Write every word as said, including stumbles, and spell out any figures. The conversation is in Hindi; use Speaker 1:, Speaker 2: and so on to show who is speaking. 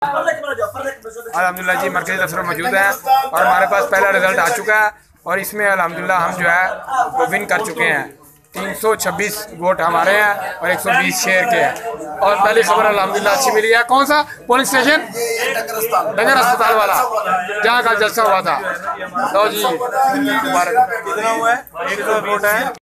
Speaker 1: अल्हम्दुलिल्लाह जी मरकज़ी दफ्तर में मौजूद है और हमारे पास पहला रिजल्ट आ चुका है और इसमें अल्हम्दुलिल्लाह हम जो है वो विन कर चुके हैं। तीन सौ छब्बीस वोट हमारे हैं और एक सौ बीस शेयर के हैं और पहली खबर अल्हम्दुलिल्लाह अच्छी मिली है। कौन सा पोलिंग स्टेशन? डगर अस्पताल वाला, जहाँ का जलसा हुआ था। लो जी मुबारक। कितना हुआ है? एक सौ वोट है।